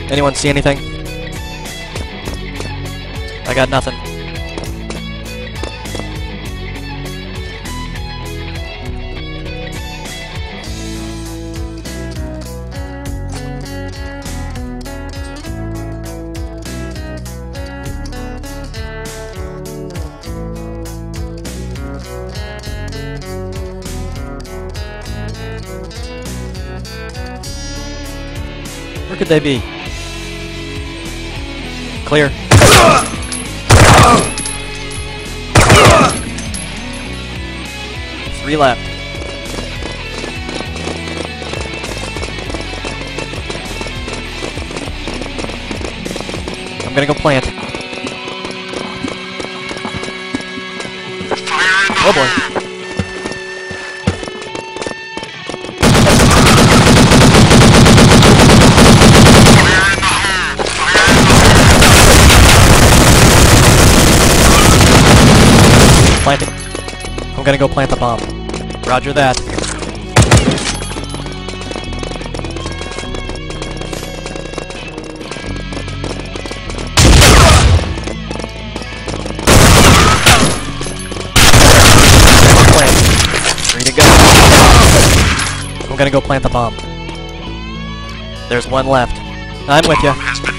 Anyone see anything? I got nothing. Where could they be? Clear. 3 left. I'm gonna go plant. Oh boy. Planting. I'm gonna go plant the bomb. Roger that. Plant. 3 to go. I'm gonna go plant the bomb. There's 1 left. I'm with you.